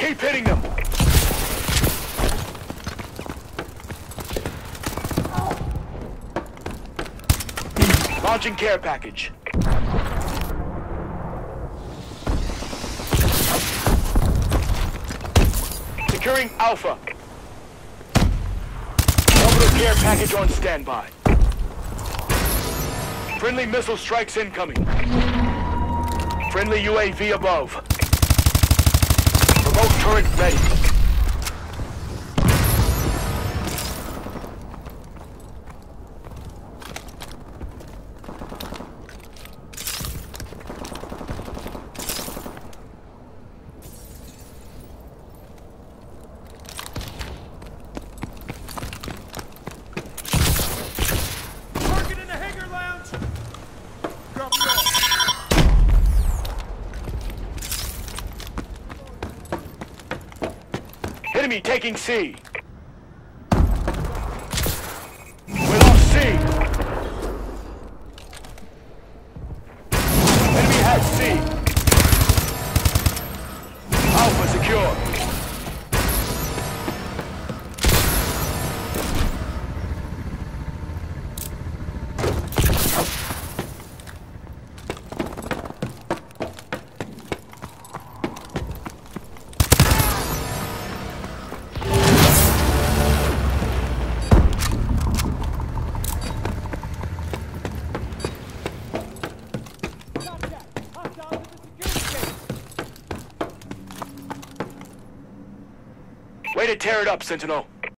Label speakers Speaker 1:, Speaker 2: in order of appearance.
Speaker 1: Keep hitting them. Launching care package. Securing Alpha. Orbital care package on standby. Friendly missile strikes incoming. Friendly UAV above. Remote turret ready. Enemy taking C. We lost C. Enemy has C. Alpha secure. Way to tear it up, Sentinel.